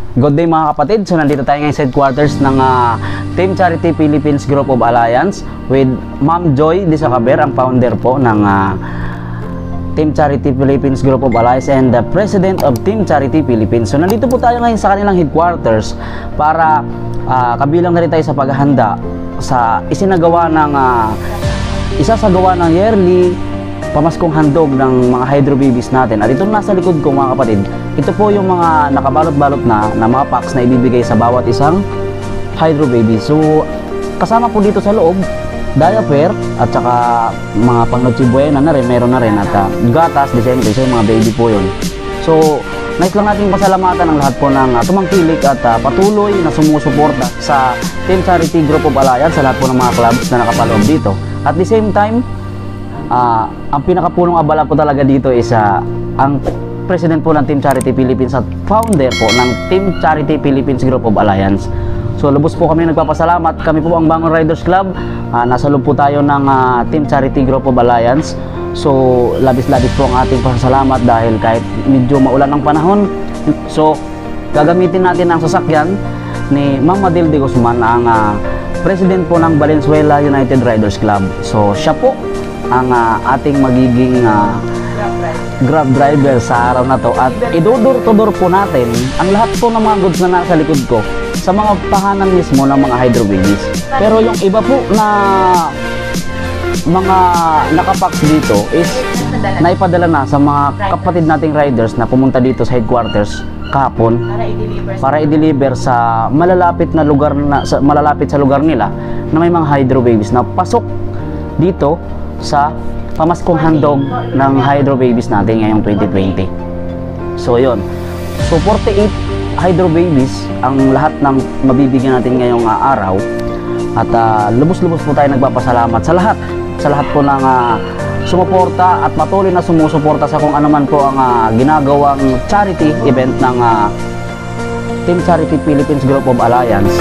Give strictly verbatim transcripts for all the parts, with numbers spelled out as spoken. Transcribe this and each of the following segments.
Good day mga kapatid. So nandito tayo ngayon sa headquarters ng uh, Team Charity Philippines Group of Alliance with Ma'am Joy Disacaber, ang founder po ng uh, Team Charity Philippines Group of Alliance and the President of Team Charity Philippines. So nandito po tayo ngayon sa kanilang headquarters para uh, kabilang na rin tayo sa paghahanda sa isinagawa ng uh, isasagawa ng yearly pamaskong handog ng mga hydro babies natin. At itong nasa likod ko mga kapatid, ito po yung mga nakabalot-balot na, na mga packs na ibibigay sa bawat isang hydro baby. So kasama po dito sa loob, diaper at saka mga pangnotsibuena na rin, meron na rin, at uh, gatas, disente, so yung mga baby po yun. So nais lang natin pasalamatan ang lahat po ng uh, tumangkilik at uh, patuloy na sumusuporta sa Team Charity Group of Alliance, sa lahat po ng mga clubs na nakapaloob dito. At the same time, uh, ang pinakapunong abala po talaga dito is uh, ang President po ng Team Charity Philippines at founder po ng Team Charity Philippines Group of Alliance. So lubos po kami nagpapasalamat. Kami po ang Bangon Riders Club. Uh, nasa loob po tayo ng uh, Team Charity Group of Alliance. So labis-labis po ang ating pasasalamat dahil kahit medyo maulan ang panahon, so gagamitin natin ang sasakyan ni Ma'am Madil de Guzman, ang uh, President po ng Valenzuela United Riders Club. So siya po ang uh, ating magiging uh, Grab driver sa araw na to, at idudor-to-door po natin ang lahat po ng mga goods na nasa likod ko sa mga tahanan mismo ng mga hydro babies. Pero yung iba po na mga nakapacks dito is naipadala na sa mga kapatid nating riders na pumunta dito sa headquarters kahapon para i-deliver sa malalapit na lugar na sa, malalapit sa lugar nila na may mga hydro babies na pasok dito sa pamaskong handog ng hydro babies natin ngayong twenty twenty. So yun, so forty-eight hydro babies ang lahat ng mabibigyan natin ngayong uh, araw. At uh, lubos-lubos po tayo nagpapasalamat sa lahat sa lahat po ng uh, sumuporta at patuloy na sumusuporta sa kung ano man po ang uh, ginagawang charity event ng uh, Team Charity Philippines Group of Alliance.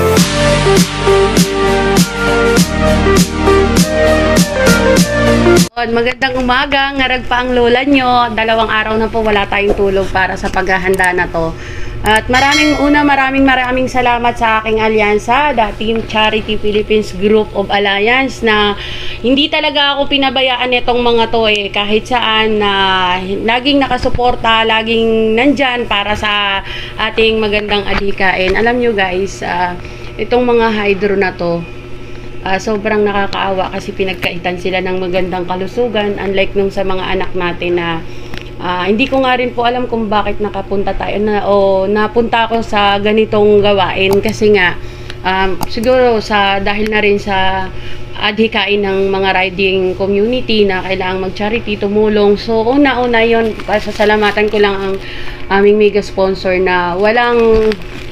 Magandang umaga, ngarag pa ang lola nyo. Dalawang araw na po wala tayong tulog para sa paghahanda na to. At maraming una, maraming maraming salamat sa aking alyansa, the Team Charity Philippines Group of Alliance, na hindi talaga ako pinabayaan itong mga to eh. Kahit saan na uh, laging nakasuporta, laging nandyan para sa ating magandang adhikain. Alam nyo guys, uh, itong mga hydro na to, Uh, sobrang nakakaawa kasi pinagkaitan sila ng magandang kalusugan, unlike nung sa mga anak natin na uh, hindi ko nga rin po alam kung bakit nakapunta tayo na, o napunta ako sa ganitong gawain, kasi nga um, siguro sa dahil na rin sa adhikain ng mga riding community na kailangang mag-charity, tumulong. So una-una yun, pasasalamatan ko lang ang aming mega sponsor na walang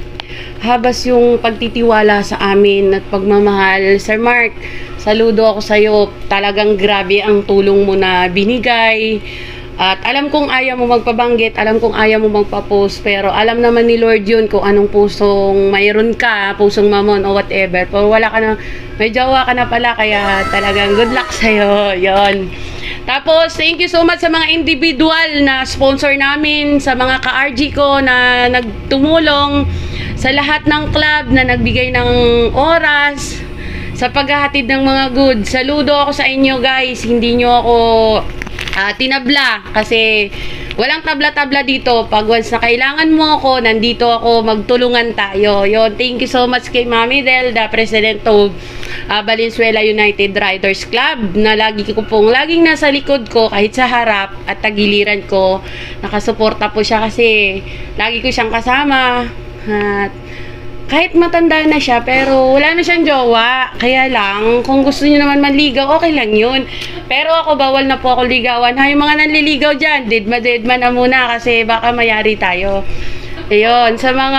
habas yung pagtitiwala sa amin at pagmamahal. Sir Mark, saludo ako sa iyo. Talagang grabe ang tulong mo na binigay. At alam kong ayaw mo magpabanggit, alam kong ayaw mo magpa-post, pero alam naman ni Lord yun kung anong pusong mayroon ka, pusong mamon o whatever. Pero wala ka na, may jowa ka na pala, kaya talagang good luck sa'yo. Yon. Tapos, thank you so much sa mga individual na sponsor namin, sa mga ka-R G ko na nagtumulong, sa lahat ng club na nagbigay ng oras sa paghahatid ng mga goods. Saludo ako sa inyo guys, hindi nyo ako uh, tinabla, kasi walang tabla-tabla dito. Pag once na kailangan mo ako, nandito ako, magtulungan tayo. Yon, thank you so much kay Mami Del, the President of uh, Valenzuela United Riders Club, na lagi ko pong laging nasa likod ko kahit sa harap at tagiliran ko. Nakasuporta po siya kasi lagi ko siyang kasama. At kahit matanda na siya, pero wala na siyang jowa. Kaya lang, kung gusto niyo naman manligaw, okay lang yun. Pero ako, bawal na po ako ligawan. Ha, yung mga nanliligaw dyan, deadma-deadma na muna kasi baka mayari tayo. Ayun, sa mga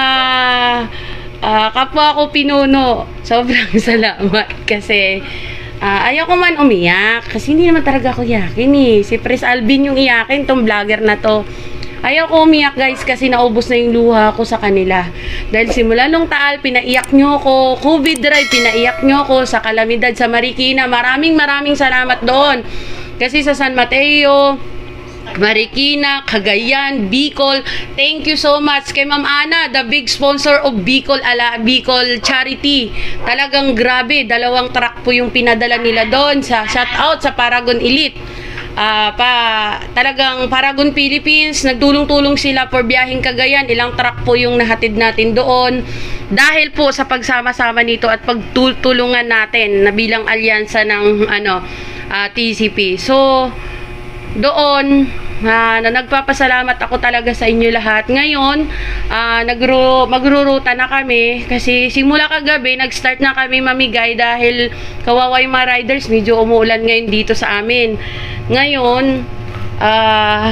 uh, kapwa ko pinuno, sobrang salamat kasi uh, ayaw ko man umiyak kasi hindi naman talaga ako yakin eh. Si Pres Alvin yung iyakin, tong vlogger na to. Ayaw ko umiyak guys kasi naubos na yung luha ko sa kanila. Dahil simula nung Taal, pinaiyak nyo ko. COVID drive, pinaiyak nyo ko. Sa Kalamidad, sa Marikina, maraming maraming salamat doon. Kasi sa San Mateo, Marikina, Cagayan, Bicol. Thank you so much kay Ma'am Ana, the big sponsor of Bicol ala Bicol Charity. Talagang grabe, dalawang truck po yung pinadala nila doon sa shout out sa Paragon Elite. Uh, pa talagang Paragon Philippines, nagtulong-tulong sila for biyaheng Cagayan. Ilang truck po yung nahatid natin doon dahil po sa pagsama-sama nito at pagtulungan natin na bilang alyansa ng ano uh, T C P. So doon uh, na nagpapasalamat ako talaga sa inyo lahat. Ngayon uh, nagro magruruta na kami kasi simula kagabi nag-start na kami mamigay dahil kawawa yung mga riders, medyo umuulan ngayon dito sa amin. Ngayon uh,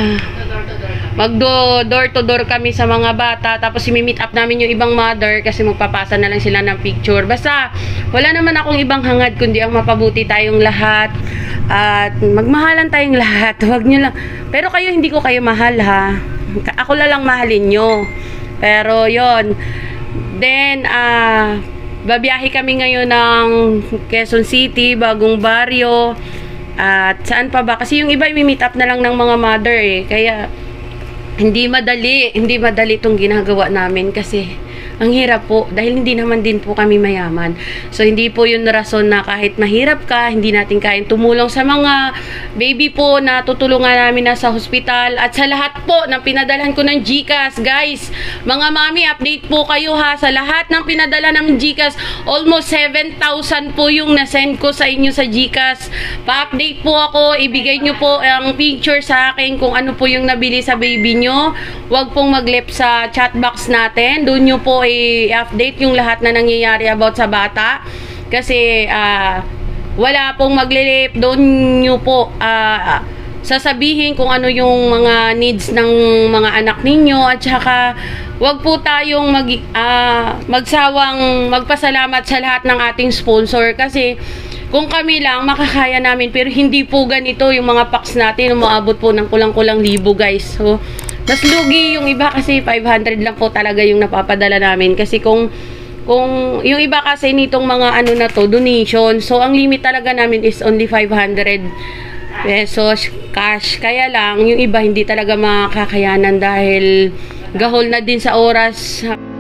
magdo door to door kami sa mga bata, tapos i-meet up namin yung ibang mother kasi magpapasa na lang sila ng picture. Basta wala naman akong ibang hangad kundi ang mapabuti tayong lahat at magmahalan tayong lahat. Huwag nyo lang, pero kayo hindi ko kayo mahal ha, ako na lang mahalin nyo. Pero yon, then ah uh, babiyahe kami ngayon ng Quezon City, Bagong Baryo, at saan pa ba, kasi yung iba i-meet up na lang ng mga mother eh, kaya hindi madali, hindi madali itong ginagawa namin kasi ang hirap po dahil hindi naman din po kami mayaman. So hindi po yun rason na kahit mahirap ka, hindi natin kayang tumulong sa mga baby po na tutulungan namin na sa hospital at sa lahat po ng pinadalhan ko ng GCash. Guys, mga mami, update po kayo ha sa lahat ng pinadala ng GCash. Almost seven thousand po yung nasend ko sa inyo sa GCash. Pa-update po ako, ibigay nyo po ang picture sa akin kung ano po yung nabili sa baby nyo. Huwag pong mag-left sa chat box natin. Doon nyo po i-update yung lahat na nangyayari about sa bata. Kasi uh, wala pong maglilip. Doon nyo po uh, sasabihin kung ano yung mga needs ng mga anak ninyo. At saka wag po tayong mag, uh, magsawang magpasalamat sa lahat ng ating sponsor. Kasi kung kami lang, makakaya namin. Pero hindi po ganito yung mga packs natin. Umaabot po ng kulang-kulang libo guys. So mas lugi yung iba kasi five hundred lang po talaga yung napapadala namin. Kasi kung kung yung iba kasi nitong mga ano na to, donation. So ang limit talaga namin is only five hundred pesos cash. Kaya lang yung iba hindi talaga makakayanan dahil gahol na din sa oras.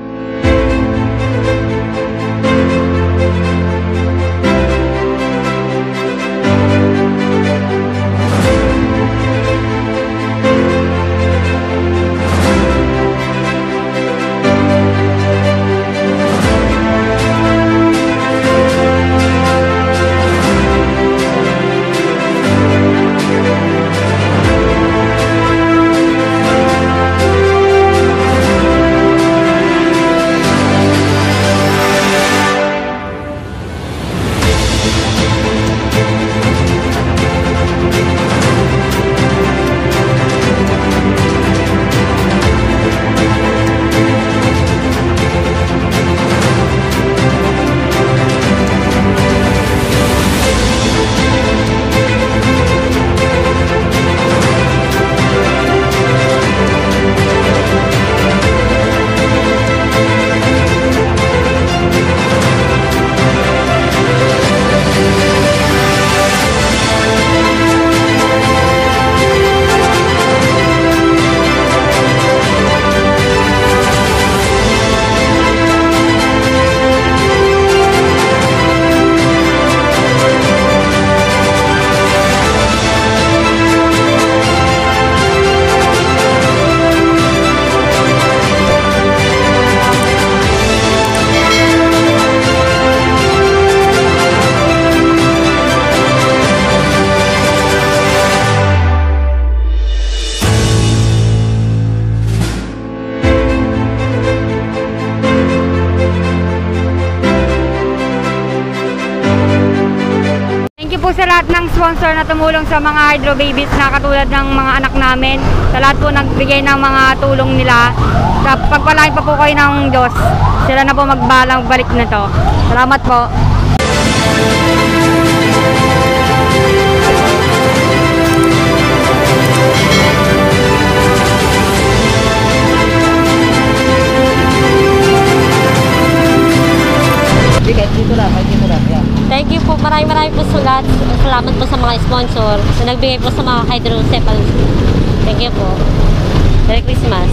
Po sa lahat ng sponsor na tumulong sa mga hydro babies na katulad ng mga anak namin, sa lahat po nagbigay ng mga tulong nila. Sa pagpalain pa po kayo ng Diyos, sila na po magbalang balik na to. Salamat po. Thank you po, maraming maraming po sulat. Salamat po sa mga sponsor na nagbigay po sa mga hydrocephalus Thank you po. Merry Christmas.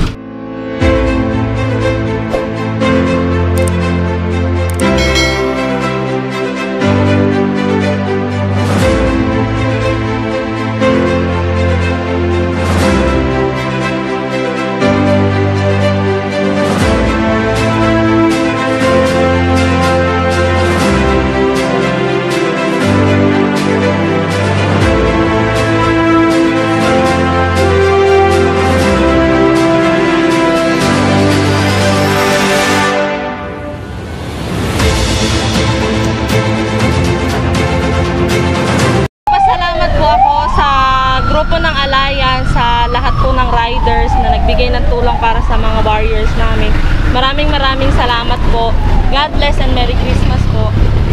Pasalamat po ako sa grupo ng Alliance, sa lahat po ng riders na nagbigay ng tulong para sa mga warriors namin. Maraming maraming salamat po. God bless and Merry Christmas po.